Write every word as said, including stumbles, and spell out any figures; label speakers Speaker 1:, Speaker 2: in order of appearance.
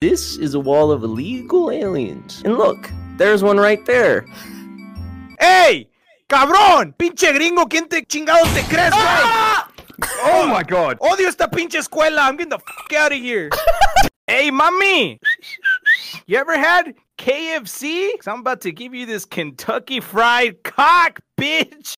Speaker 1: This is a wall of illegal aliens. And look, there's one right there.
Speaker 2: ¡Ey! ¡Cabrón! ¡Pinche gringo! ¿Quién te chingados te crees, güey?
Speaker 3: Ah! Oh my god.
Speaker 2: Odio esta pinche escuela. I'm getting the fuck out of here. Hey, mami! You ever had K F C? 'Cause I'm about to give you this Kentucky Fried Cock, bitch!